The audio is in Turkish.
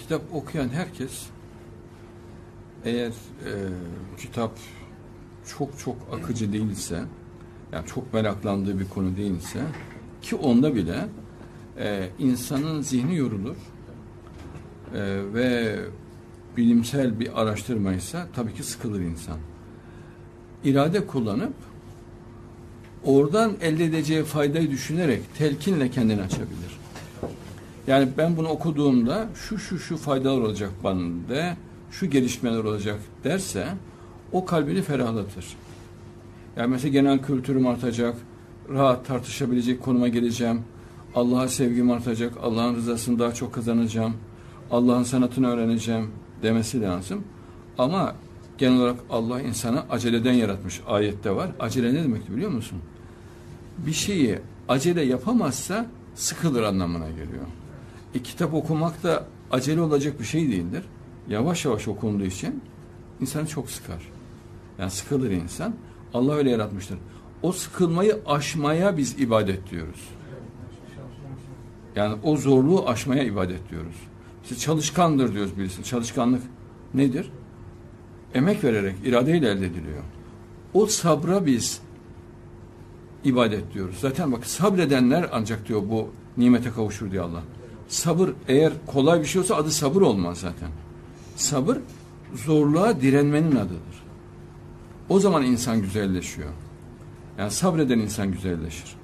kitap okuyan herkes, eğer kitap çok akıcı değilse, yani çok meraklandığı bir konu değilse, ki onda bile insanın zihni yorulur ve bilimsel bir araştırmaysa tabii ki sıkılır insan. İrade kullanıp oradan elde edeceği faydayı düşünerek telkinle kendini açabilir. Yani ben bunu okuduğumda şu faydalar olacak bende, şu gelişmeler olacak derse o kalbini ferahlatır. Yani mesela genel kültürüm artacak, rahat tartışabilecek konuma geleceğim, Allah'a sevgim artacak, Allah'ın rızasını daha çok kazanacağım, Allah'ın sanatını öğreneceğim demesi lazım. Ama genel olarak Allah insanı aceleden yaratmış, ayette var. Acele ne demek biliyor musun? Bir şeyi acele yapamazsa sıkılır anlamına geliyor. Kitap okumak da acele olacak bir şey değildir. Yavaş yavaş okunduğu için insanı çok sıkar. Yani sıkılır insan. Allah öyle yaratmıştır. O sıkılmayı aşmaya biz ibadet diyoruz. Yani o zorluğu aşmaya ibadet diyoruz. İşte çalışkandır diyoruz birisi. Çalışkanlık nedir? Emek vererek, iradeyle elde ediliyor. O sabra biz ibadet diyoruz. Zaten bak, sabredenler ancak diyor bu nimete kavuşur diyor Allah. Sabır eğer kolay bir şey olsa adı sabır olmaz zaten. Sabır zorluğa direnmenin adıdır. O zaman insan güzelleşiyor. Yani sabreden insan güzelleşir.